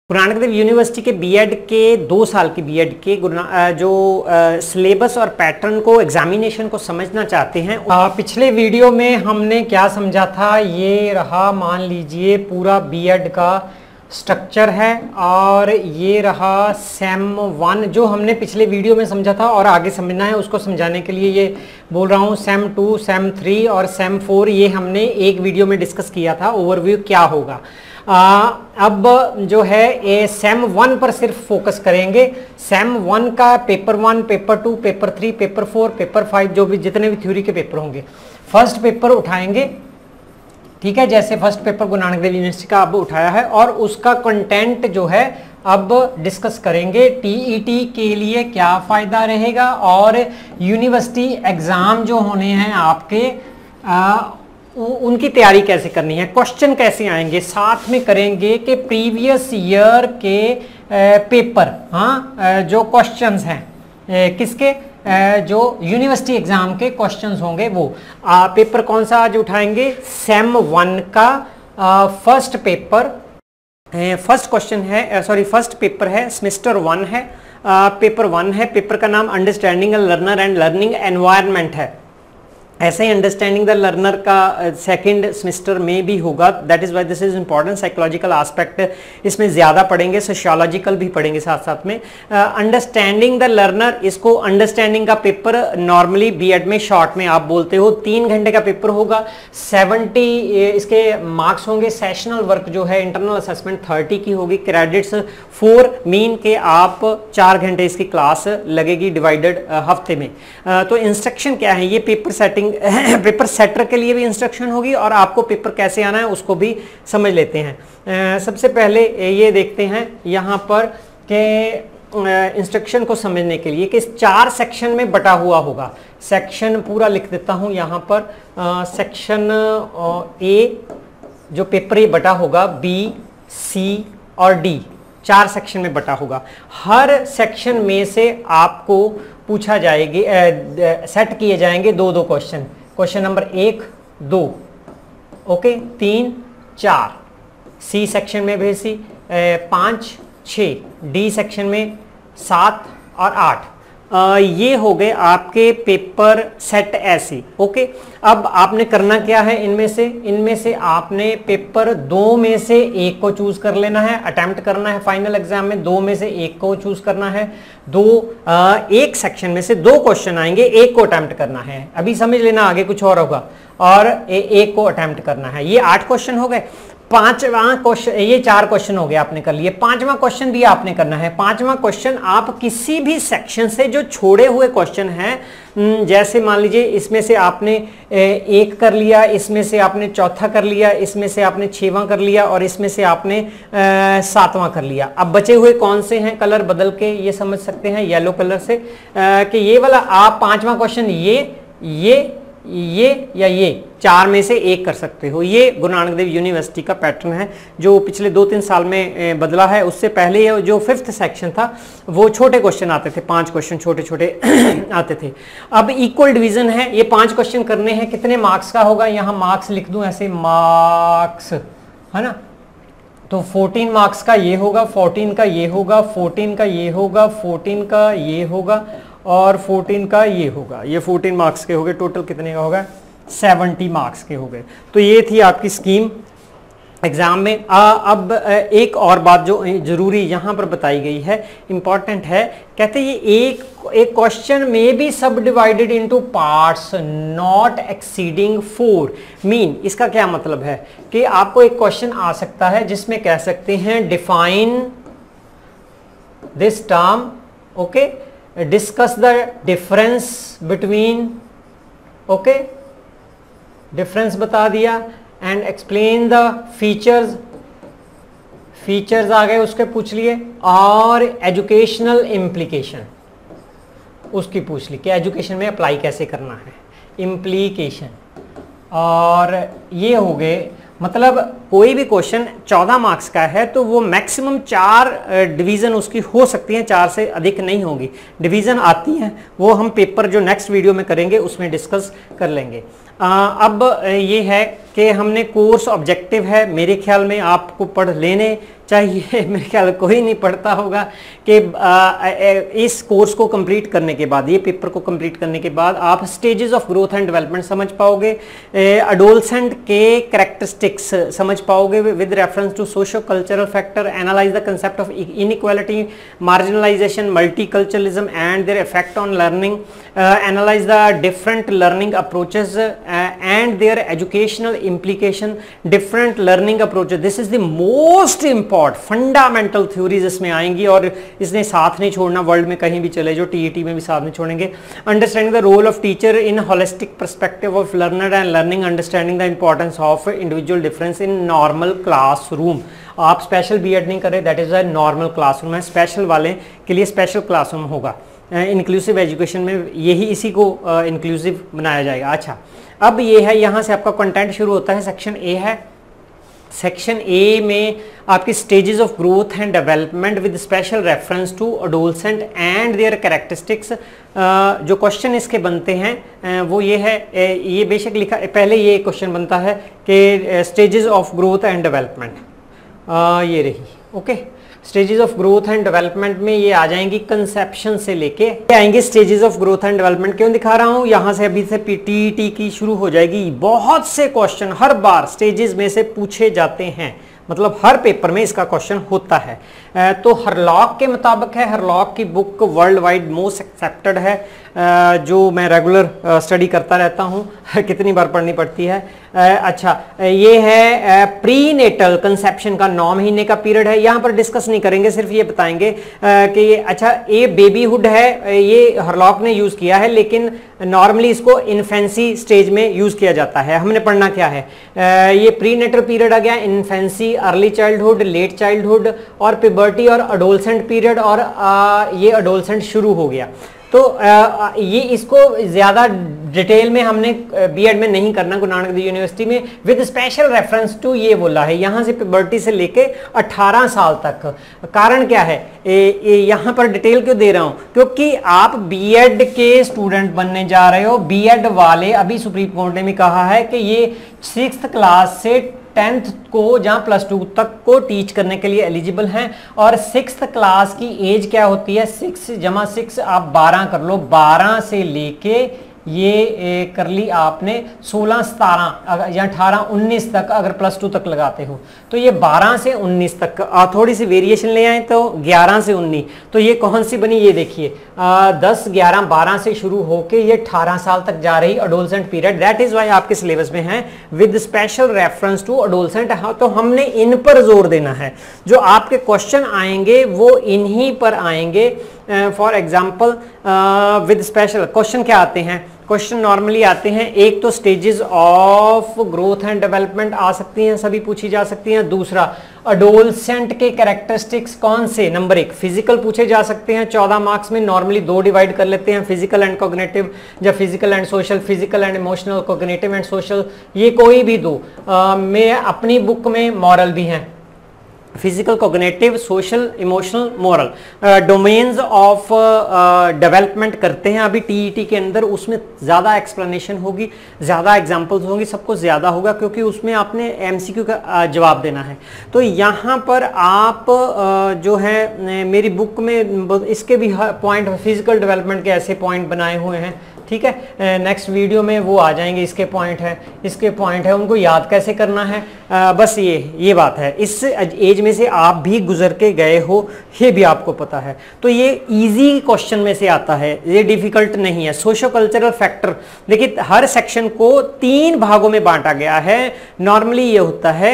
गुरु Nanak Dev university के BEd के 2 साल की बीएड के जो सिलेबस और पैटर्न को एग्जामिनेशन को समझना चाहते हैं। पिछले वीडियो में हमने क्या समझा था, ये रहा मान लीजिए पूरा बीएड का स्ट्रक्चर है और ये रहा सेम 1 जो हमने पिछले वीडियो में समझा था और आगे समझना है उसको समझाने के लिए ये बोल रहा हूँ। सेम 2, सेम 3 और सेम 4 ये हमने एक वीडियो में डिस्कस किया था, ओवरव्यू क्या होगा। अब जो है ये सेम 1 पर सिर्फ फोकस करेंगे। सेम 1 का paper 1, paper 2, paper 3, paper 4, paper 5 जो भी जितने भी थ्योरी के पेपर होंगे फर्स्ट पेपर उठाएंगे, ठीक है। जैसे फर्स्ट पेपर गुरु नानक देव यूनिवर्सिटी का अब उठाया है और उसका कंटेंट जो है अब डिस्कस करेंगे। टीईटी के लिए क्या फ़ायदा रहेगा और यूनिवर्सिटी एग्ज़ाम जो होने हैं आपके उनकी तैयारी कैसे करनी है, क्वेश्चन कैसे आएंगे, साथ में करेंगे कि प्रीवियस ईयर के पेपर जो क्वेश्चंस हैं किसके जो यूनिवर्सिटी एग्जाम के क्वेश्चंस होंगे वो पेपर कौन सा आज उठाएंगे। सेम 1 का फर्स्ट पेपर फर्स्ट क्वेश्चन है फर्स्ट पेपर है, सेमेस्टर 1 है, पेपर 1 है। पेपर का नाम understanding the learner and learning environment है। ऐसे ही अंडरस्टैंडिंग द लर्नर का सेकंड सेमेस्टर में भी होगा। That is why this is important. Psychological aspect इसमें ज़्यादा पढ़ेंगे, सोशियोलॉजिकल भी पढ़ेंगे साथ साथ में। अंडरस्टैंडिंग द लर्नर, इसको अंडरस्टैंडिंग का पेपर नॉर्मली बीएड में शॉर्ट में आप बोलते हो 3 घंटे का पेपर होगा। 70 इसके मार्क्स होंगे। सेशनल वर्क जो है इंटरनल असेसमेंट 30 की होगी। क्रेडिट्स 4 मीन के आप 4 घंटे इसकी क्लास लगेगी डिवाइडेड हफ्ते में। तो इंस्ट्रक्शन क्या है, ये पेपर सेटिंग पेपर सेटर के लिए भी इंस्ट्रक्शन होगी और आपको पेपर कैसे आना है उसको भी समझ लेते हैं। सबसे पहले ये देखते हैं यहाँ पर कि इंस्ट्रक्शन को समझने के लिए कि 4 सेक्शन में बटा हुआ होगा। सेक्शन पूरा लिख देता हूँ यहाँ पर। सेक्शन ए जो पेपर ये बटा होगा, बी, सी और डी 4 सेक्शन में बटा होगा। हर सेक्शन में से आपको पूछा जाएगी सेट किए जाएंगे 2-2 question. Question number 1, 2, okay, 3, 4। C section में भी 5, 6, डी सेक्शन में 7 और 8। ये हो गए आपके पेपर सेट ऐसे, ओके। अब आपने करना क्या है, इनमें से आपने पेपर 2 में से एक को चूज कर लेना है, अटेम्प्ट करना है। फाइनल एग्जाम में 2 में से एक को चूज करना है। एक सेक्शन में से 2 क्वेश्चन आएंगे, एक को अटेम्प्ट करना है। अभी समझ लेना, आगे कुछ और होगा। और एक को अटेम्प्ट करना है। ये 8 क्वेश्चन हो गए। 5वां क्वेश्चन, ये 4 क्वेश्चन हो गए आपने कर लिए। 5वां क्वेश्चन भी आपने करना है। 5वां क्वेश्चन आप किसी भी सेक्शन से जो छोड़े हुए क्वेश्चन हैं, जैसे मान लीजिए इसमें से आपने 1 कर लिया, इसमें से आपने 4था कर लिया, इसमें से आपने 6वां कर लिया और इसमें से आपने 7वां कर लिया। अब बचे हुए कौन से हैं, कलर बदल के ये समझ सकते हैं येलो कलर से कि ये वाला आप 5वां क्वेश्चन ये या ये 4 में से एक कर सकते हो। ये गुरु नानक देव यूनिवर्सिटी का पैटर्न है जो पिछले 2-3 साल में बदला है। उससे पहले ये जो 5th सेक्शन था वो छोटे क्वेश्चन आते थे, 5 क्वेश्चन छोटे छोटे आते थे। अब इक्वल डिवीजन है, ये 5 क्वेश्चन करने हैं। कितने मार्क्स का होगा, यहाँ मार्क्स लिख दूं ऐसे, मार्क्स है ना। तो 14 मार्क्स का ये होगा, 14 का ये होगा, 14 का ये होगा, 14 का ये होगा और 14 का ये होगा। ये 14 मार्क्स के हो गए। टोटल कितने का होगा, 70 मार्क्स के हो गए। तो ये थी आपकी स्कीम एग्जाम में। अब एक और बात जो जरूरी यहाँ पर बताई गई है, इंपॉर्टेंट है, कहते ये एक क्वेश्चन में B sub divided into parts not exceeding 4। Mean इसका क्या मतलब है कि आपको एक क्वेश्चन आ सकता है जिसमें कह सकते हैं define this term, okay, discuss the difference between, okay, difference बता दिया एंड एक्सप्लेन द फीचर्स आ गए उसके पूछ लिए, और एजुकेशनल इम्प्लीकेशन उसकी पूछ ली कि एजुकेशन में अप्लाई कैसे करना है, इम्प्लीकेशन। और ये हो गए, मतलब कोई भी क्वेश्चन 14 मार्क्स का है तो वो मैक्सिमम 4 डिवीज़न उसकी हो सकती हैं, 4 से अधिक नहीं होंगी। डिवीज़न आती हैं, वो हम पेपर जो नेक्स्ट वीडियो में करेंगे उसमें डिस्कस कर लेंगे। अब ये है कि हमने कोर्स ऑब्जेक्टिव है, मेरे ख्याल में आपको पढ़ लेने चाहिए मेरे ख्याल कोई नहीं पढ़ता होगा कि इस कोर्स को कंप्लीट करने के बाद, ये पेपर को कंप्लीट करने के बाद आप stages of growth and development समझ पाओगे, एडोलसेंट के कैरेक्टरिस्टिक्स समझ पाओगे with reference to socio cultural factor, analyse the concept of inequality, marginalisation, multiculturalism and their effect on learning, analyse the different learning approaches and their educational implication, different learning approaches. This is the most important fundamental theories इसमें आएंगी और इसने साथ नहीं छोड़ना, world में कहीं भी चले जो टीईटी में भी साथ नहीं छोड़ेंगे। Understanding the role of teacher in holistic perspective of learner and learning, understanding the importance of individual difference in normal classroom. आप स्पेशल बीएड नहीं करें, that is a normal classroom है, स्पेशल वाले के लिए स्पेशल क्लासरूम होगा। Inclusive education में यही इसी को इंक्लूसिव बनाया जाएगा। अच्छा, अब ये है, यहाँ से आपका कंटेंट शुरू होता है, सेक्शन ए है। सेक्शन ए में आपकी stages of growth and development with special reference to adolescent and their characteristics. जो क्वेश्चन इसके बनते हैं वो ये है, ये बेशक लिखा पहले ये क्वेश्चन बनता है कि stages of growth and development, ये रही, okay. Stages of growth and development में ये आ जाएंगी कंसेप्शन से लेके आएंगे stages of growth and development. क्यों दिखा रहा हूं, यहां से अभी से टीईटी की शुरू हो जाएगी। बहुत से क्वेश्चन हर बार स्टेजेस में से पूछे जाते हैं, मतलब हर पेपर में इसका क्वेश्चन होता है। तो हरलॉक के मुताबिक है, हरलॉक की book world wide most accepted है, जो मैं रेगुलर स्टडी करता रहता हूँ कितनी बार पढ़नी पड़ती है। अच्छा, ये है प्री नेटल कंसेप्शन का 9 महीने का पीरियड है। यहाँ पर डिस्कस नहीं करेंगे, सिर्फ ये बताएंगे कि अच्छा ये बेबीहुड है, ये हरलॉक ने यूज़ किया है, लेकिन नॉर्मली इसको इन्फेंसी स्टेज में यूज़ किया जाता है। हमने पढ़ना क्या है, ये प्री नेटल पीरियड आ गया, infancy, early childhood, late childhood और प्यूबर्टी और अडोलसेंट पीरियड, और ये अडोलसेंट शुरू हो गया। तो ये इसको ज़्यादा डिटेल में हमने बीएड में नहीं करना, गुरु नानक देव यूनिवर्सिटी में विद स्पेशल रेफरेंस टू ये बोला है, यहाँ से प्यूबर्टी से लेके 18 साल तक। कारण क्या है, यहाँ पर डिटेल क्यों दे रहा हूँ, क्योंकि आप बीएड के स्टूडेंट बनने जा रहे हो। बीएड वाले, अभी सुप्रीम कोर्ट ने भी कहा है कि ये 6th क्लास से 10th को, जहाँ +2 तक को टीच करने के लिए एलिजिबल हैं। और 6th क्लास की एज क्या होती है, 6 + 6 आप 12 कर लो, 12 से लेके ये कर ली आपने 16, 17 या 18, 19 तक, अगर +2 तक लगाते हो तो ये 12 से 19 तक। थोड़ी सी वेरिएशन ले आए तो 11 से 19, तो ये कौन सी बनी, ये देखिए 10, 11, 12 से शुरू होके ये 18 साल तक जा रही adolescent period. That is why आपके सिलेबस में है with special reference to adolescent. तो हमने इन पर जोर देना है, जो आपके क्वेश्चन आएंगे वो इन्हीं पर आएंगे। For example with special question क्या आते हैं, क्वेश्चन नॉर्मली आते हैं, एक तो stages of growth and development आ सकती हैं, सभी पूछी जा सकती हैं। दूसरा, अडोलसेंट के कैरेक्टरिस्टिक्स कौन से, नंबर 1 फिजिकल पूछे जा सकते हैं 14 मार्क्स में। नॉर्मली 2 डिवाइड कर लेते हैं, फिजिकल एंड कॉग्निटिव या physical and social, physical and emotional, cognitive and social, ये कोई भी दो। मैं अपनी बुक में मॉरल भी हैं, physical, cognitive, social, emotional, moral, domains of development करते हैं अभी टीईटी के अंदर। उसमें ज़्यादा एक्सप्लेनेशन होगी, ज़्यादा एग्जांपल्स होंगी, सब कुछ ज़्यादा होगा, क्योंकि उसमें आपने एमसीक्यू का जवाब देना है। तो यहाँ पर आप जो है मेरी बुक में इसके भी पॉइंट, फिजिकल डेवलपमेंट के ऐसे पॉइंट बनाए हुए हैं, ठीक है। नेक्स्ट वीडियो में वो आ जाएंगे, इसके पॉइंट है, इसके पॉइंट है, उनको याद कैसे करना है, बस ये बात है। इस एज में से आप भी गुजर के गए हो, ये भी आपको पता है। तो ये इजी क्वेश्चन में से आता है, ये डिफिकल्ट नहीं है। सोशो कल्चरल फैक्टर, देखिए हर सेक्शन को 3 भागों में बांटा गया है। नॉर्मली ये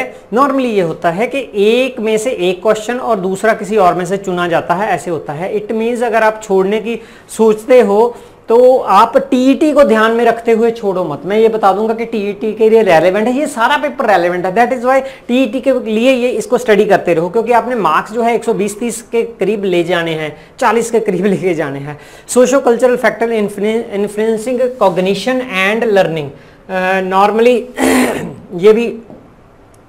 होता है कि एक में से एक क्वेश्चन और दूसरा किसी और में से चुना जाता है, ऐसे होता है। इट मीन्स अगर आप छोड़ने की सोचते हो तो आप टीईटी को ध्यान में रखते हुए छोड़ो मत। मैं ये बता दूंगा कि टीईटी के लिए रेलेवेंट है, ये सारा पेपर रेलेवेंट है। दैट इज वाई टीईटी के लिए ये इसको स्टडी करते रहो, क्योंकि आपने मार्क्स जो है 120-30 के करीब ले जाने हैं, 40 के करीब लेके जाने हैं। Socio cultural factor influencing cognition and learning, normally ये भी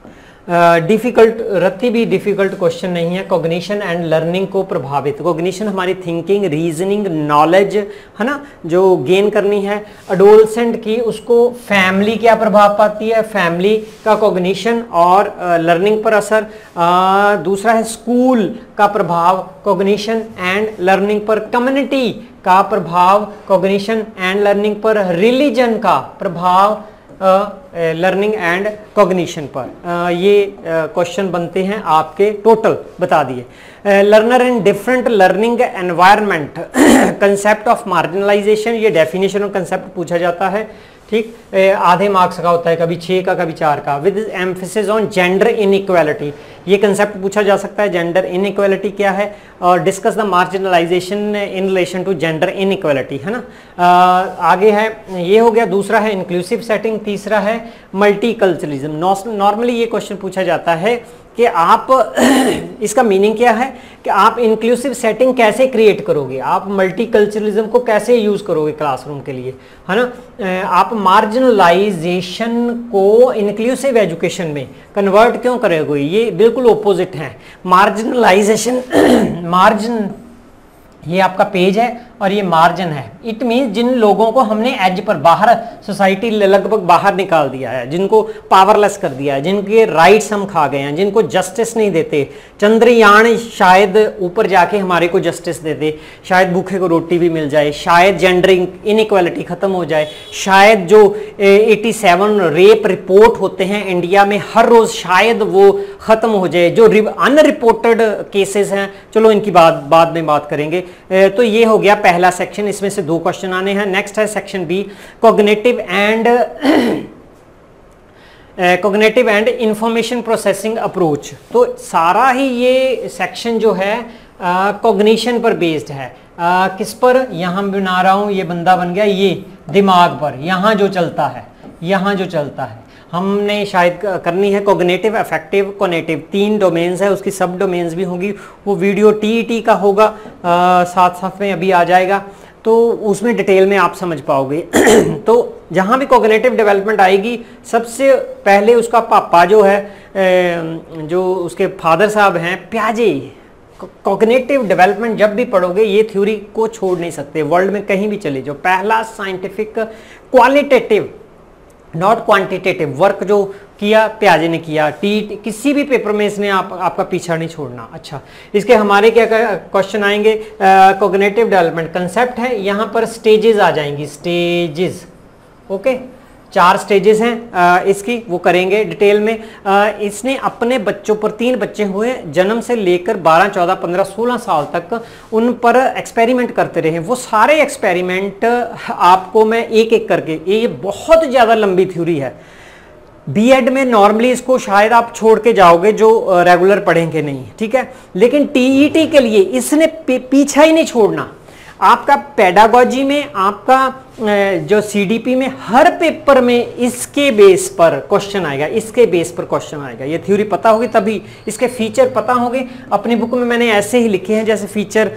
डिफिकल्ट, रत्ती भी डिफिकल्ट क्वेश्चन नहीं है। कॉग्निशन एंड लर्निंग को प्रभावित, कॉग्निशन हमारी थिंकिंग, रीजनिंग, नॉलेज है ना, जो गेन करनी है। एडोलसेंट की, उसको फैमिली क्या प्रभाव पाती है, फैमिली का कॉग्निशन और लर्निंग पर असर। दूसरा है स्कूल का प्रभाव कॉग्निशन एंड लर्निंग पर, कम्युनिटी का प्रभाव कॉग्निशन एंड लर्निंग पर, रिलीजन का प्रभाव लर्निंग एंड कॉग्निशन पर। ये क्वेश्चन बनते हैं आपके, टोटल बता दिए। Learner in different learning environment, concept of marginalisation, ये डेफिनेशन और कंसेप्ट पूछा जाता है, ठीक। आधे मार्क्स का होता है, कभी 6 का कभी 4 का। With emphasis on gender inequality, ये कंसेप्ट पूछा जा सकता है, जेंडर इनइक्वालिटी क्या है, और discuss the marginalisation in relation to gender inequality, है ना। आगे है, ये हो गया। दूसरा है इंक्लूसिव सेटिंग, तीसरा है मल्टीकल्चरलिज्म। नॉर्मली ये क्वेश्चन पूछा जाता है कि आप इसका मीनिंग क्या है कि आप इंक्लूसिव सेटिंग कैसे क्रिएट करोगे, आप मल्टीकल्चरलिज्म को कैसे यूज करोगे क्लासरूम के लिए, है ना। आप मार्जिनलाइजेशन को इंक्लूसिव एजुकेशन में कन्वर्ट क्यों करोगे, ये बिल्कुल ओपोजिट है। मार्जिनलाइजेशन मार्जिन, ये आपका पेज है और ये मार्जिन है। इट मीन जिन लोगों को हमने एज पर, बाहर सोसाइटी लगभग बाहर निकाल दिया है, जिनको पावरलेस कर दिया है, जिनके राइट्स हम खा गए हैं, जिनको जस्टिस नहीं देते। चंद्रयान शायद ऊपर जाके हमारे को जस्टिस दे दे, शायद भूखे को रोटी भी मिल जाए, शायद जेंडर इनइक्वालिटी खत्म हो जाए, शायद जो 87 रेप रिपोर्ट होते हैं इंडिया में हर रोज, शायद वो खत्म हो जाए। जो अनरिपोर्टेड केसेस हैं, चलो इनकी बाद में बात करेंगे। तो ये हो गया पहला सेक्शन, इसमें से 2 क्वेश्चन आने हैं। नेक्स्ट है section B, cognitive and information processing approach. तो सारा ही ये सेक्शन जो है कॉग्निशन पर बेस्ड है। किस पर, यहां बना रहा हूं, ये बंदा बन गया, ये दिमाग पर, यहां जो चलता है, हमने शायद करनी है कॉग्निटिव, अफेक्टिव, कोनेटिव, 3 डोमेन्स है, उसकी सब डोमेन्स भी होंगी। वो वीडियो टीईटी का होगा, साथ में अभी आ जाएगा, तो उसमें डिटेल में आप समझ पाओगे। तो जहाँ भी कॉग्निटिव डेवलपमेंट आएगी, सबसे पहले उसका पापा जो है, जो उसके फादर साहब हैं, प्याजे। कॉग्निटिव डेवलपमेंट जब भी पढ़ोगे, ये थ्योरी को छोड़ नहीं सकते, वर्ल्ड में कहीं भी चले जाओ। पहला scientific qualitative not quantitative work जो किया प्याजे ने किया, किसी भी पेपर में इसने आपका पीछा नहीं छोड़ना। अच्छा, इसके हमारे क्या क्वेश्चन आएंगे, कॉग्निटिव डेवलपमेंट कंसेप्ट है, यहाँ पर स्टेजेस आ जाएंगी, स्टेजेस, ओके। 4 स्टेजेस हैं इसकी, वो करेंगे डिटेल में। इसने अपने बच्चों पर, 3 बच्चे हुए जन्म से लेकर 12, 14, 15, 16 साल तक, उन पर एक्सपेरिमेंट करते रहे। वो सारे एक्सपेरिमेंट आपको मैं एक एक करके, ये बहुत ज़्यादा लंबी थ्योरी है। बीएड में नॉर्मली इसको शायद आप छोड़ के जाओगे जो रेगुलर पढ़ेंगे नहीं, ठीक है। लेकिन टीईटी के लिए इसने पीछा ही नहीं छोड़ना। आपका पेडागोजी में, आपका जो सीडीपी में, हर पेपर में इसके बेस पर क्वेश्चन आएगा, इसके बेस पर क्वेश्चन आएगा। ये थ्योरी पता होगी तभी, इसके फीचर पता होंगे। अपनी बुक में मैंने ऐसे ही लिखे हैं जैसे फीचर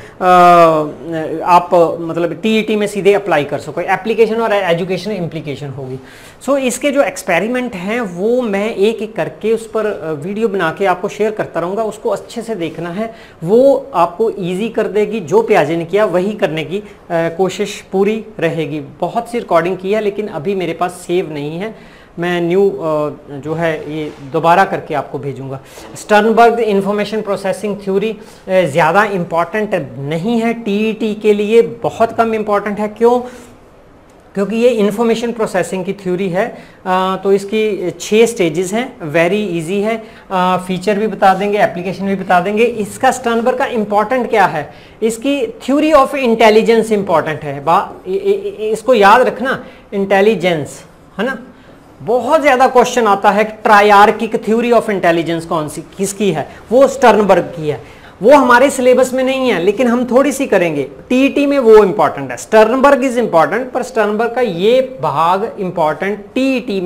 आप मतलब टीईटी में सीधे अप्लाई कर सको, एप्लीकेशन और एजुकेशन इम्प्लीकेशन होगी। सो इसके जो एक्सपेरिमेंट हैं वो मैं एक एक करके उस पर वीडियो बना के आपको शेयर करता रहूँगा, उसको अच्छे से देखना है, वो आपको ईजी कर देगी। जो प्याजे ने किया वही करने की कोशिश पूरी रहेगी। बहुत सी रिकॉर्डिंग की है लेकिन अभी मेरे पास सेव नहीं है, मैं न्यू जो है ये दोबारा करके आपको भेजूंगा। स्टर्नबर्ग इंफॉर्मेशन प्रोसेसिंग थ्योरी ज़्यादा इम्पॉर्टेंट नहीं है टीईटी के लिए, बहुत कम इम्पॉर्टेंट है। क्यों? क्योंकि ये इंफॉर्मेशन प्रोसेसिंग की थ्योरी है। तो इसकी 6 स्टेजेस हैं, वेरी इजी है, फीचर भी बता देंगे, एप्लीकेशन भी बता देंगे। इसका स्टर्नबर्ग का इम्पॉर्टेंट क्या है, इसकी थ्योरी ऑफ इंटेलिजेंस इम्पॉर्टेंट है। इसको याद रखना, इंटेलिजेंस, है ना। बहुत ज़्यादा क्वेश्चन आता है ट्रायर्किक थ्योरी ऑफ इंटेलिजेंस कौन सी किसकी है, वो स्टर्नबर्ग की है। वो हमारे सिलेबस में नहीं है लेकिन हम थोड़ी सी करेंगे, टीईटी में वो इंपॉर्टेंट है। स्टर्नबर्ग इज इंपॉर्टेंट, पर स्टर्नबर्ग का ये भाग इंपॉर्टेंट टीईटी में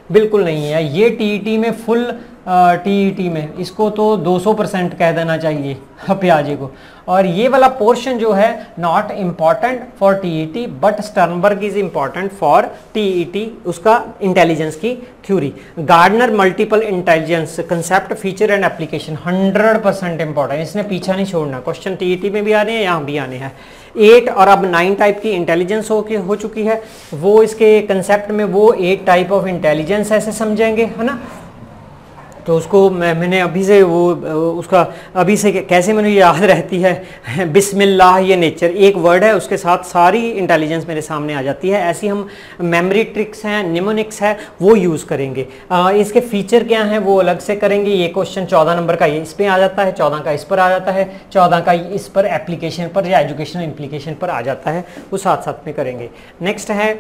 बिल्कुल नहीं है। ये टीईटी में फुल टीईटी में इसको तो 200% कह देना चाहिए प्याजे को। और ये वाला पोर्शन जो है not important for TET but Sternberg is important for TET, उसका इंटेलिजेंस की थ्योरी। Gardner multiple intelligence concept feature and application 100% important, इसने पीछा नहीं छोड़ना। क्वेश्चन टीईटी में भी आने हैं, यहाँ भी आने हैं। 8 और अब 9 टाइप की इंटेलिजेंस हो चुकी है, वो इसके कंसेप्ट में वो 8 टाइप ऑफ इंटेलिजेंस ऐसे समझेंगे, है ना। तो उसको मैंने अभी से वो उसका अभी से कैसे मैंने याद रहती है बिस्मिल्लाह, ये नेचर एक वर्ड है, उसके साथ सारी इंटेलिजेंस मेरे सामने आ जाती है। ऐसी हम मेमोरी ट्रिक्स हैं, निमोनिक्स है, वो यूज़ करेंगे। इसके फीचर क्या हैं वो अलग से करेंगे। ये क्वेश्चन 14 नंबर का ये इस पर आ जाता है, 14 का इस पर आ जाता है, 14 का इस पर एप्लीकेशन पर या एजुकेशनल इम्प्लीकेशन पर आ जाता है, वो साथ साथ में करेंगे। नेक्स्ट है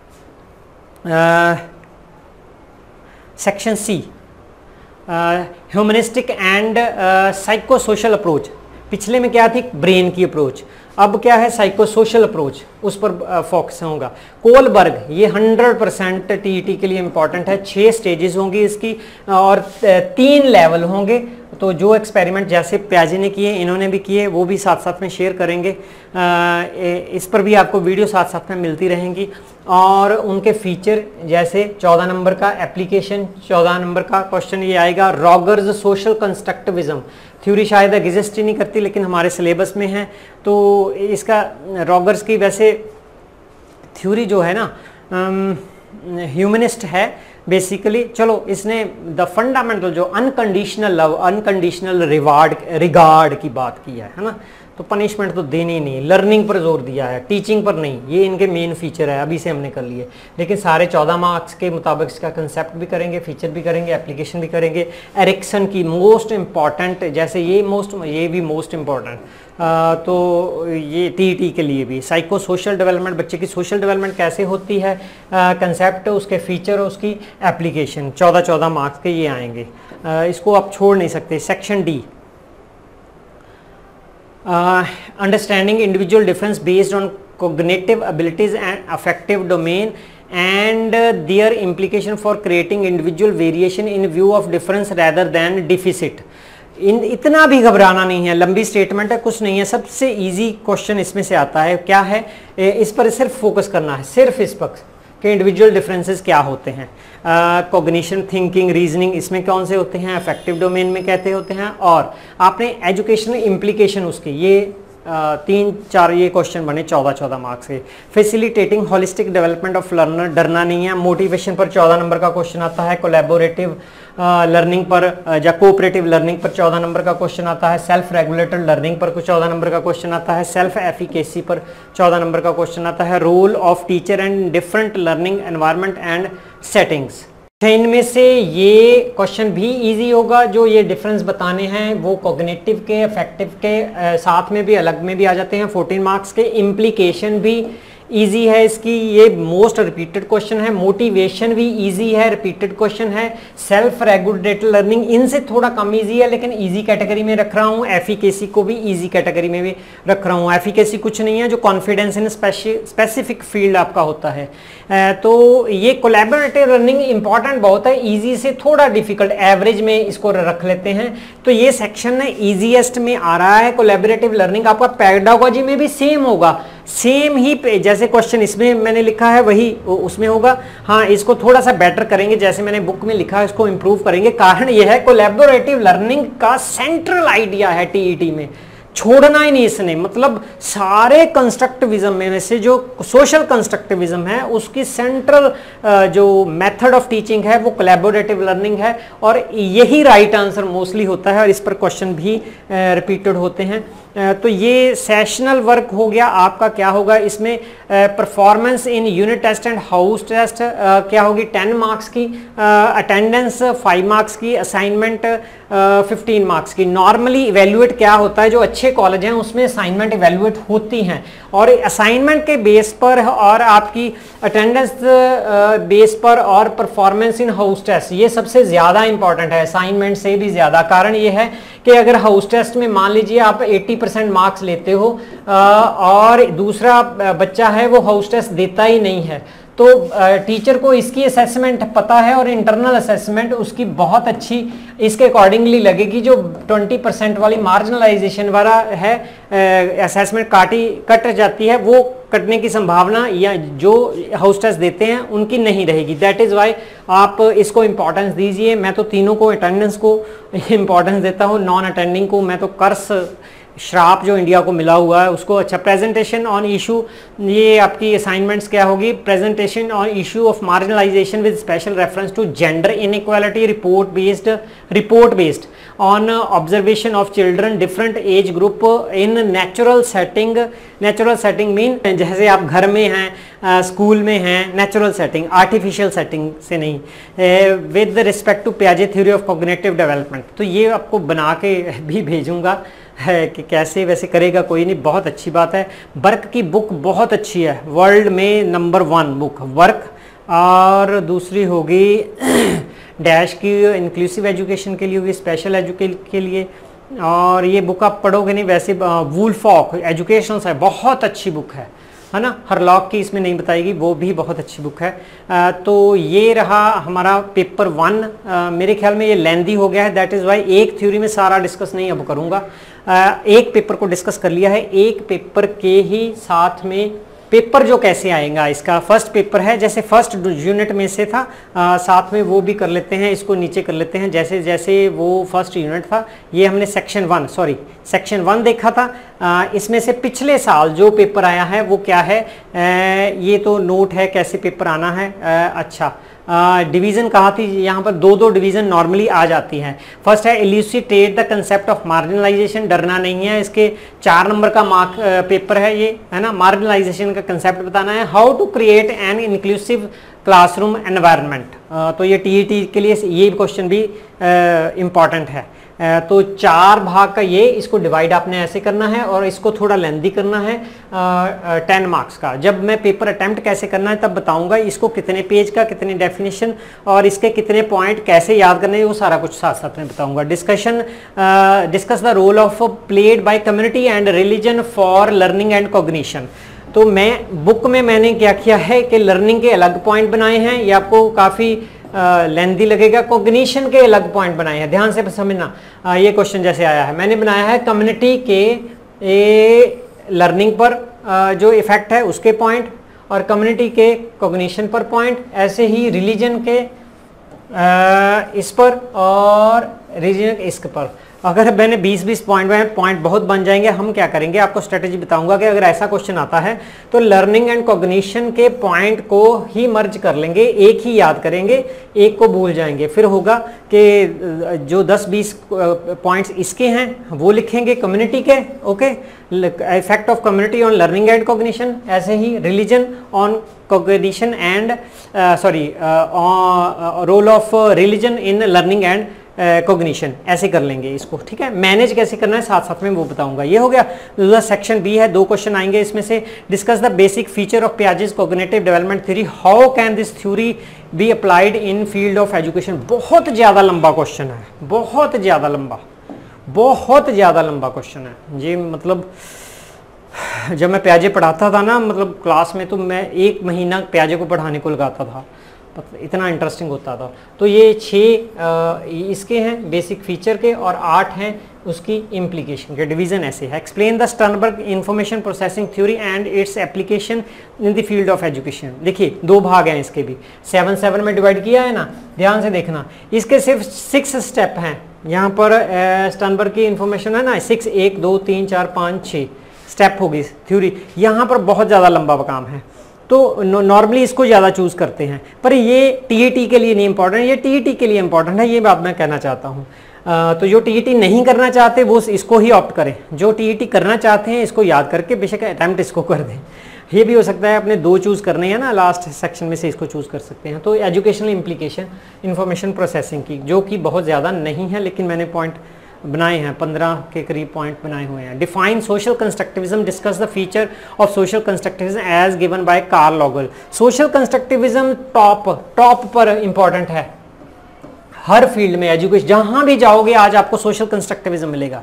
section C, humanistic and psycho social approach. पिछले में क्या थी, ब्रेन की अप्रोच, अब क्या है साइको सोशल अप्रोच, उस पर फोकस होगा। कोलबर्ग ये 100% टीईटी के लिए इंपॉर्टेंट है। 6 स्टेजेस होंगी इसकी और 3 लेवल होंगे। तो जो एक्सपेरिमेंट जैसे प्याजे ने किए इन्होंने भी किए, वो भी साथ साथ में शेयर करेंगे। इस पर भी आपको वीडियो साथ साथ में मिलती रहेंगी। और उनके फीचर जैसे 14 नंबर का एप्लीकेशन, 14 नंबर का क्वेश्चन ये आएगा रॉगर्स सोशल कंस्ट्रक्टिविज्म। थ्योरी शायद एग्जिस्ट ही नहीं करती लेकिन हमारे सिलेबस में है, तो इसका रॉगर्स की वैसे थ्योरी जो है ना ह्यूमनिस्ट है बेसिकली। चलो इसने द फंडामेंटल जो अनकंडीशनल लव, अनकंडीशनल रिगार्ड की बात की है ना, तो पनिशमेंट तो देनी ही नहीं, लर्निंग पर जोर दिया है, टीचिंग पर नहीं। ये इनके मेन फीचर है, अभी से हमने कर लिए। लेकिन सारे 14 मार्क्स के मुताबिक इसका कंसेप्ट भी करेंगे, फीचर भी करेंगे, एप्लीकेशन भी करेंगे। एरिक्सन की मोस्ट इम्पॉर्टेंट, जैसे ये भी मोस्ट इम्पॉर्टेंट, तो ये टीईटी के लिए भी साइको सोशल डेवलपमेंट, बच्चे की सोशल डेवलपमेंट कैसे होती है, कंसेप्ट, उसके फीचर, उसकी एप्लीकेशन, 14 मार्क्स के ये आएंगे। इसको आप छोड़ नहीं सकते। Section D, understanding individual difference based on cognitive abilities and affective domain and their implication for creating individual variation in view of difference rather than deficit। इतना भी घबराना नहीं है, लंबी स्टेटमेंट है, कुछ नहीं है, सबसे इजी क्वेश्चन इसमें से आता है। क्या है, इस पर सिर्फ फोकस करना है, सिर्फ इस पर कि इंडिविजुअल डिफरेंसेस क्या होते हैं। कॉग्निशन, थिंकिंग, रीजनिंग इसमें कौन से होते हैं, अफेक्टिव डोमेन में कहते होते हैं। और आपने एजुकेशनल इम्प्लीकेशन उसके ये 3-4 ये क्वेश्चन बने 14 मार्क्स के। Facilitating holistic development of learner, डरना नहीं है। मोटिवेशन पर 14 नंबर का क्वेश्चन आता है। कोलैबोरेटिव लर्निंग पर या कोऑपरेटिव लर्निंग पर 14 नंबर का क्वेश्चन आता है। सेल्फ रेगुलेटेड लर्निंग पर कुछ 14 नंबर का क्वेश्चन आता है। सेल्फ एफिकेसी पर 14 नंबर का क्वेश्चन आता है। Role of teacher and different learning environment and settings. इनमें से ये क्वेश्चन भी इजी होगा, जो ये डिफरेंस बताने हैं वो कॉग्निटिव के, अफेक्टिव के साथ में भी अलग में भी आ जाते हैं। 14 मार्क्स के। इम्प्लीकेशन भी इजी है इसकी, ये मोस्ट रिपीटेड क्वेश्चन है। मोटिवेशन भी इजी है, रिपीटेड क्वेश्चन है। सेल्फ रेगुलेटेड लर्निंग इनसे थोड़ा कम इजी है लेकिन इजी कैटेगरी में रख रहा हूँ। एफिकेसी को भी इजी कैटेगरी में भी रख रहा हूँ। एफिकेसी कुछ नहीं है, जो कॉन्फिडेंस इन स्पेसिफिक फील्ड आपका होता है। तो ये कोलैबोरेटिव लर्निंग इंपॉर्टेंट बहुत है, इजी से थोड़ा डिफिकल्ट, एवरेज में इसको रख लेते हैं। तो ये सेक्शन है इजीएस्ट में आ रहा है। कोलैबोरेटिव लर्निंग आपका पेडागोजी में भी सेम होगा, सेम ही जैसे क्वेश्चन इसमें मैंने लिखा है वही उसमें होगा। हाँ, इसको थोड़ा सा बेटर करेंगे, जैसे मैंने बुक में लिखा है इसको इंप्रूव करेंगे। कारण यह है कोलैबोरेटिव लर्निंग का सेंट्रल आइडिया है टीईटी में, छोड़ना ही नहीं इसने। मतलब सारे कंस्ट्रक्टिविज्म में से जो सोशल कंस्ट्रक्टिविज्म है उसकी सेंट्रल जो मेथड ऑफ टीचिंग है वो कोलैबोरेटिव लर्निंग है, और यही राइट आंसर मोस्टली होता है और इस पर क्वेश्चन भी रिपीटेड होते हैं। तो ये सेशनल वर्क हो गया आपका। क्या होगा इसमें, performance in unit test and house test क्या होगी 10 मार्क्स की, अटेंडेंस 5 मार्क्स की, असाइनमेंट 15 मार्क्स की। नॉर्मली इवेल्युएट क्या होता है, जो अच्छे कॉलेज हैं उसमें असाइनमेंट इवेल्युएट होती हैं, और असाइनमेंट के बेस पर और आपकी अटेंडेंस बेस पर और परफॉर्मेंस इन हाउस टेस्ट, ये सबसे ज़्यादा इंपॉर्टेंट है असाइनमेंट से भी ज़्यादा। कारण ये है कि अगर हाउस टेस्ट में मान लीजिए आप 80% मार्क्स लेते हो और दूसरा बच्चा है वो हाउस टेस्ट देता ही नहीं है, तो टीचर को इसकी असेसमेंट पता है और इंटरनल असेसमेंट उसकी बहुत अच्छी इसके अकॉर्डिंगली लगेगी। जो 20% वाली मार्जिनलाइजेशन वाला है असेसमेंट कट जाती है, वो कटने की संभावना या जो हाउस टेस्ट देते हैं उनकी नहीं रहेगी। दैट इज़ वाई आप इसको इंपॉर्टेंस दीजिए। मैं तो तीनों को, अटेंडेंस को इंपॉर्टेंस देता हूँ, नॉन अटेंडिंग को मैं तो कर्स श्राप जो इंडिया को मिला हुआ है उसको। अच्छा, प्रेजेंटेशन ऑन इशू, ये आपकी असाइनमेंट्स क्या होगी? Presentation on issue of marginalisation with special reference to gender inequality, report based on observation of children different age group in natural setting mean जैसे आप घर में हैं, स्कूल में हैं, नेचुरल सेटिंग, आर्टिफिशियल सेटिंग से नहीं, विद रिस्पेक्ट टू पियाजे थ्योरी ऑफ कॉग्निटिव डेवलपमेंट। तो ये आपको बना के भी भेजूंगा है कि कैसे वैसे करेगा कोई नहीं, बहुत अच्छी बात है। वर्क की बुक बहुत अच्छी है, वर्ल्ड में नंबर 1 बुक वर्क। और दूसरी होगी डैश की इंक्लूसिव एजुकेशन के लिए होगी, स्पेशल एजुकेशन के लिए। और ये बुक आप पढ़ोगे नहीं वैसे, वुल्फॉक एजुकेशनल है, बहुत अच्छी बुक है ना। हरलॉक की इसमें नहीं बताएगी, वो भी बहुत अच्छी बुक है। तो ये रहा हमारा पेपर 1। मेरे ख्याल में ये लेंदी हो गया है, दैट इज़ वाई एक थ्योरी में सारा डिस्कस नहीं अब करूँगा। एक पेपर को डिस्कस कर लिया है, एक पेपर के ही साथ में पेपर जो कैसे आएगा, इसका फर्स्ट पेपर है जैसे फर्स्ट यूनिट में से था, साथ में वो भी कर लेते हैं, इसको नीचे कर लेते हैं जैसे जैसे वो फर्स्ट यूनिट था। ये हमने सेक्शन 1 देखा था। इसमें से पिछले साल जो पेपर आया है वो क्या है, ये तो नोट है कैसे पेपर आना है। अच्छा, डिवीजन कहाँ थी, यहाँ पर 2 डिवीजन नॉर्मली आ जाती हैं। फर्स्ट है elucidate the concept of marginalisation, डरना नहीं है, इसके 4 नंबर का मार्क पेपर है ये, है ना। मार्जिनलाइजेशन का कंसेप्ट बताना है। How to create an inclusive classroom environment, तो ये टीईटी के लिए ये क्वेश्चन भी इम्पॉर्टेंट है। तो 4 भाग का ये, इसको डिवाइड आपने ऐसे करना है और इसको थोड़ा लेंदी करना है 10 मार्क्स का। जब मैं पेपर अटेम्प्ट कैसे करना है तब बताऊंगा, इसको कितने पेज का, कितनी डेफिनेशन और इसके कितने पॉइंट कैसे याद करने हैं वो सारा कुछ साथ साथ में बताऊंगा। Discuss the role of played by community and religion for learning and cognition. तो मैं बुक में मैंने क्या किया है कि लर्निंग के अलग पॉइंट बनाए हैं, ये आपको काफ़ी लेंदी लगेगा। कॉग्निशन के अलग पॉइंट बनाए हैं, ध्यान से समझना। ये क्वेश्चन जैसे आया है, मैंने बनाया है कम्युनिटी के लर्निंग पर जो इफेक्ट है उसके पॉइंट, और कम्युनिटी के कॉग्निशन पर पॉइंट, ऐसे ही रिलीजन के इस पर और रिलीजन के इसके पर। अगर मैंने 20-20 पॉइंट बहुत बन जाएंगे। हम क्या करेंगे, आपको स्ट्रेटेजी बताऊंगा कि अगर ऐसा क्वेश्चन आता है तो लर्निंग एंड कॉग्निशन के पॉइंट को ही मर्ज कर लेंगे, एक ही याद करेंगे, एक को भूल जाएंगे। फिर होगा कि जो 10-20 पॉइंट्स इसके हैं वो लिखेंगे कम्युनिटी के, okay, effect of community on learning and cognition, ऐसे ही religion on cognition and role of religion in learning and cognition, ऐसे कर लेंगे इसको, ठीक है। मैनेज कैसे करना है साथ साथ में वो बताऊंगा। ये हो गया। दूसरा सेक्शन बी है, 2 क्वेश्चन आएंगे इसमें से। Discuss the basic feature of Piaget's cognitive development theory, how can this theory be applied in field of education. बहुत ज़्यादा लंबा क्वेश्चन है, बहुत ज़्यादा लंबा क्वेश्चन है जी। मतलब जब मैं पियाजे पढ़ाता था ना, मतलब क्लास में, तो मैं 1 महीना पियाजे को पढ़ाने को लगाता था, इतना इंटरेस्टिंग होता था। तो ये 6 इसके हैं बेसिक फीचर के और 8 हैं उसकी इम्प्लीकेशन के। डिवीजन ऐसे है। Explain the Sternberg information processing theory and its application in the field of education. देखिए 2 भाग हैं इसके भी, 7 में डिवाइड किया है ना, ध्यान से देखना। इसके सिर्फ 6 स्टेप हैं यहाँ पर। स्टर्नबर्ग की इंफॉर्मेशन है ना, 6, 1, 2, 3, 4, 5, 6 स्टेप होगी थ्योरी। यहाँ पर बहुत ज़्यादा लंबा काम है, तो नॉर्मली इसको ज़्यादा चूज़ करते हैं, पर ये टीईटी के लिए नहीं इंपॉर्टेंट, ये टीईटी के लिए इंपॉर्टेंट है, ये बात मैं कहना चाहता हूँ। तो जो टीईटी नहीं करना चाहते वो इसको ही ऑप्ट करें, जो टीईटी करना चाहते हैं इसको याद करके बेशक अटैम्प्ट इसको कर दें। ये भी हो सकता है अपने 2 चूज़ करने हैं ना, लास्ट सेक्शन में से इसको चूज़ कर सकते हैं। तो एजुकेशनल इम्प्लीकेशन इंफॉर्मेशन प्रोसेसिंग की, जो कि बहुत ज़्यादा नहीं है, लेकिन मैंने पॉइंट बनाए हैं, 15 के करीब पॉइंट बनाए हुए हैं। Define social constructivism, discuss the feature of social constructivism as given by Carl Logal. Social constructivism top पर इंपॉर्टेंट है हर फील्ड में, एजुकेशन जहां भी जाओगे आज आपको सोशल कंस्ट्रक्टिविज्म मिलेगा।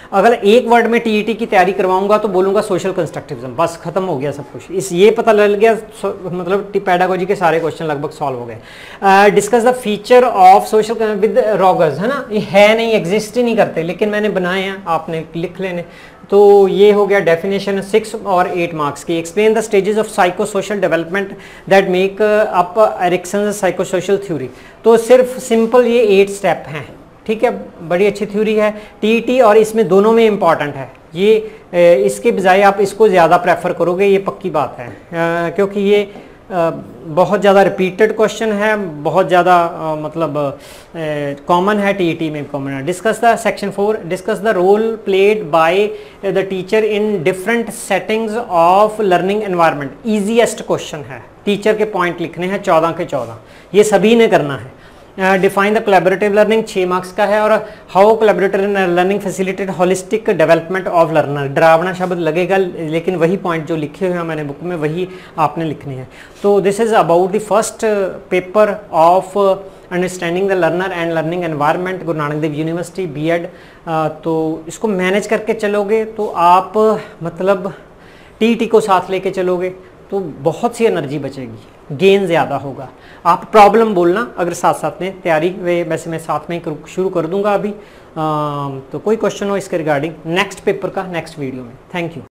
अगर एक वर्ड में टीईटी की तैयारी करवाऊंगा तो बोलूंगा सोशल कंस्ट्रक्टिविज्म, बस खत्म हो गया सब कुछ। इस ये पता लग गया, मतलब पेडागोजी के सारे क्वेश्चन लगभग सॉल्व हो गए। Discuss the feature of social with Rogers, है ना, ये है नहीं, एग्जिस्ट ही नहीं करते, लेकिन मैंने बनाए हैं, आपने लिख लेने। तो ये हो गया डेफिनेशन 6 और 8 मार्क्स की। Explain the stages of psycho social development that make up Erikson psycho social theory. तो सिर्फ सिंपल ये 8 स्टेप हैं, ठीक है, बड़ी अच्छी थ्योरी है टीईटी, और इसमें दोनों में इंपॉर्टेंट है ये। इसके बजाय आप इसको ज़्यादा प्रेफर करोगे, ये पक्की बात है, क्योंकि ये बहुत ज़्यादा रिपीटेड क्वेश्चन है, बहुत ज़्यादा मतलब कॉमन है, टीईटी में कॉमन है। Discuss the section 4, discuss the role played by the teacher in different settings of learning environment. Easiest question है, टीचर के पॉइंट लिखने हैं 14 के 14, ये सभी ने करना है। Define the collaborative learning 6 marks का है। और how collaborative learning facilitate holistic development of learner. डरावना शब्द लगेगा, लेकिन वही पॉइंट जो लिखे हुए हैं मैंने बुक में वही आपने लिखने हैं। तो this is about the first paper of understanding the learner and learning environment, Guru Nanak Dev university BEd. तो इसको मैनेज करके चलोगे तो आप मतलब टीईटी को साथ लेके चलोगे तो बहुत सी एनर्जी बचेगी, गेन ज़्यादा होगा। आप प्रॉब्लम बोलना अगर साथ साथ में तैयारी, वैसे मैं साथ में शुरू कर दूंगा अभी। तो कोई क्वेश्चन हो इसके रिगार्डिंग नेक्स्ट पेपर का नेक्स्ट वीडियो में। Thank you.